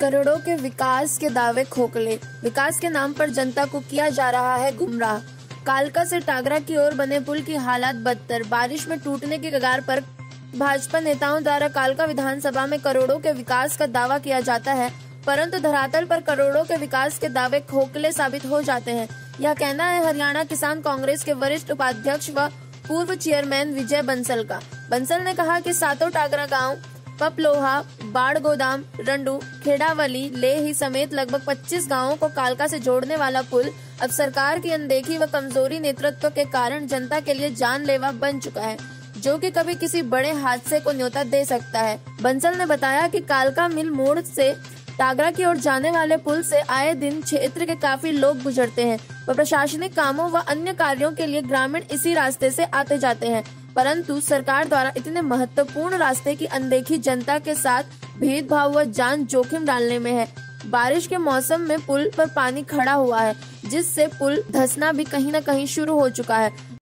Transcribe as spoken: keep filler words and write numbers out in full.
करोड़ों के विकास के दावे खोखले। विकास के नाम पर जनता को किया जा रहा है गुमराह। कालका से टागरा की ओर बने पुल की हालात बदतर। बारिश में टूटने की कगार पर भाजपा नेताओं द्वारा कालका विधानसभा में करोड़ों के विकास का दावा किया जाता है, परंतु धरातल पर करोड़ों के विकास के दावे खोखले साबित हो जाते हैं। यह कहना है हरियाणा किसान कांग्रेस के वरिष्ठ उपाध्यक्ष व पूर्व चेयरमैन विजय बंसल का। बंसल ने कहा कि सातों टागरा गांव, पपलोहा, बाड़ गोदाम, रंडू, खेड़ावली, लेही समेत लगभग पच्चीस गांवों को कालका से जोड़ने वाला पुल अब सरकार की अनदेखी व कमजोरी नेतृत्व के कारण जनता के लिए जानलेवा बन चुका है, जो कि कभी किसी बड़े हादसे को न्योता दे सकता है। बंसल ने बताया कि कालका मिल मोड़ से टागरा की ओर जाने वाले पुल से आए दिन क्षेत्र के काफी लोग गुजरते हैं व प्रशासनिक कामों व अन्य कार्यों के लिए ग्रामीण इसी रास्ते से आते जाते हैं, परंतु सरकार द्वारा इतने महत्वपूर्ण रास्ते की अनदेखी जनता के साथ भेदभाव व जान जोखिम डालने में है। बारिश के मौसम में पुल पर पानी खड़ा हुआ है, जिससे पुल धंसना भी कहीं न कहीं शुरू हो चुका है।